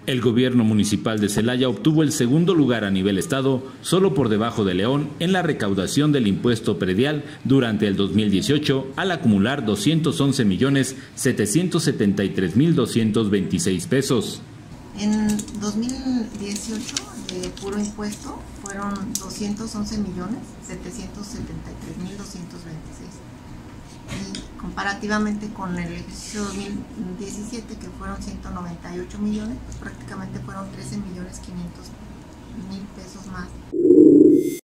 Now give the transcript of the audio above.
El gobierno municipal de Celaya obtuvo el segundo lugar a nivel estado, solo por debajo de León, en la recaudación del impuesto predial durante el 2018, al acumular 211.773.226 pesos. En 2018, de puro impuesto, fueron 211.773.226. Y comparativamente con el ejercicio 2017, que fueron 198 millones, pues prácticamente fueron 13.500.000 pesos más.